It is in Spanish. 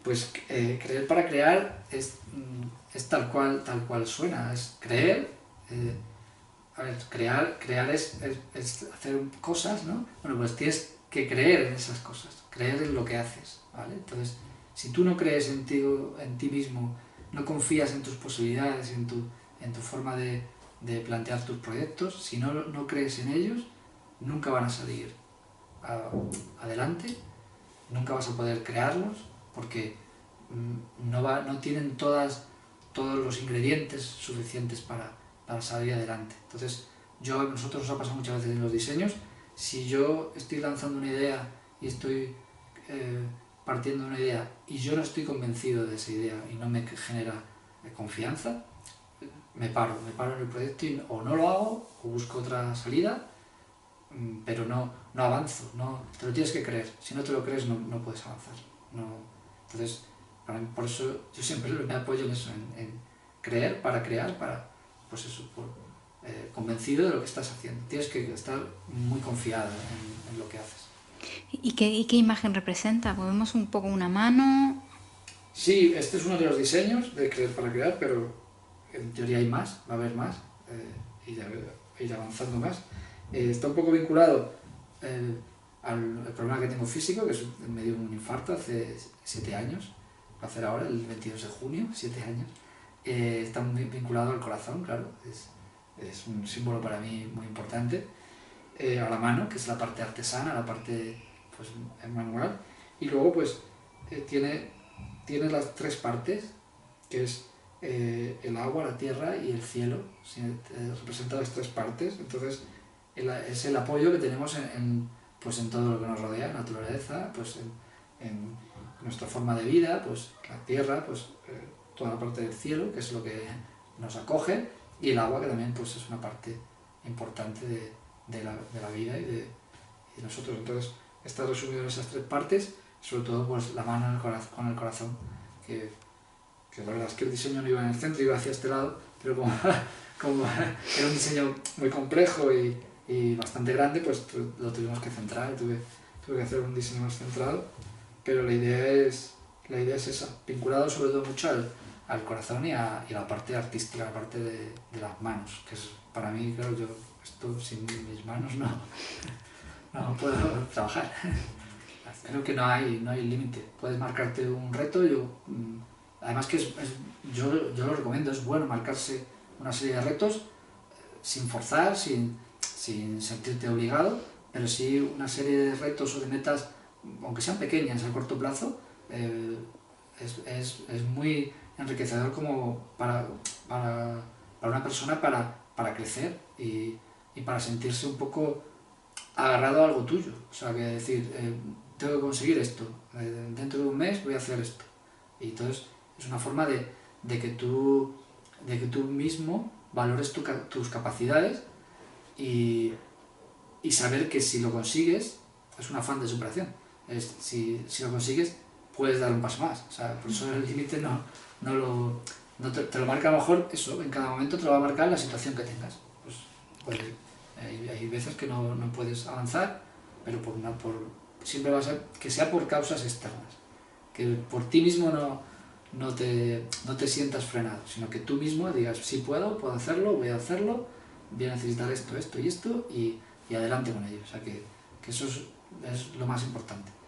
Pues creer para crear es tal cual suena, es creer. A ver, crear es hacer cosas, ¿no? Bueno, pues tienes que creer en esas cosas, creer en lo que haces, ¿vale? Entonces, si tú no crees en ti mismo, no confías en tus posibilidades, en tu forma de plantear tus proyectos, si no crees en ellos, nunca van a salir adelante, nunca vas a poder crearlos, porque no tienen todos los ingredientes suficientes para salir adelante. Entonces, a nosotros nos ha pasado muchas veces en los diseños, si yo estoy lanzando una idea y estoy partiendo de una idea y yo no estoy convencido de esa idea y no me genera confianza, me paro en el proyecto y o no lo hago o busco otra salida, pero no avanzo, te lo tienes que creer, si no te lo crees no puedes avanzar. Entonces, por eso yo siempre me apoyo en eso, en creer para crear, pues eso, convencido de lo que estás haciendo. Tienes que estar muy confiado en lo que haces. ¿Y qué imagen representa? ¿Vemos un poco una mano? Sí, este es uno de los diseños de creer para crear, pero en teoría hay más, va a haber más, ir avanzando más. Está un poco vinculado al problema que tengo físico, que me dio un infarto hace 7 años, va a ser ahora, el 22 de junio, 7 años. Está muy vinculado al corazón, claro, es un símbolo para mí muy importante. A la mano, que es la parte artesana, la parte pues, manual, y luego pues tiene las 3 partes, que es el agua, la tierra y el cielo, representa las 3 partes. Entonces es el apoyo que tenemos pues en todo lo que nos rodea, naturaleza, pues en nuestra forma de vida, pues la tierra, pues toda la parte del cielo, que es lo que nos acoge, y el agua, que también pues es una parte importante de la vida y de nosotros. Entonces está resumido en esas 3 partes, sobre todo pues la mano con el corazón, que la verdad es que el diseño no iba en el centro, iba hacia este lado, pero como era un diseño muy complejo y bastante grande, pues lo tuvimos que centrar, y tuve que hacer un diseño más centrado, pero la idea es esa, vinculado sobre todo mucho al corazón y a la parte artística, la parte de las manos, que es para mí, claro, yo esto sin mis manos no puedo trabajar. Creo que no hay límite, puedes marcarte un reto, además que yo lo recomiendo, es bueno marcarse una serie de retos sin forzar, sin sentirte obligado, pero sí una serie de retos o de metas, aunque sean pequeñas a corto plazo, es muy enriquecedor como para una persona para crecer y para sentirse un poco agarrado a algo tuyo. O sea, que decir, tengo que conseguir esto, dentro de un mes voy a hacer esto. Y entonces es una forma de que tú mismo valores tus capacidades y saber que si lo consigues, es un afán de superación. Si lo consigues, puedes dar un paso más. O sea, por eso el límite te lo marca a lo mejor eso, en cada momento te lo va a marcar la situación que tengas. Pues hay veces que no puedes avanzar, pero siempre va a ser que sea por causas externas. Que por ti mismo no te sientas frenado, sino que tú mismo digas, sí puedo hacerlo, voy a hacerlo, voy a necesitar esto y esto, y adelante con ello. O sea, que eso es lo más importante.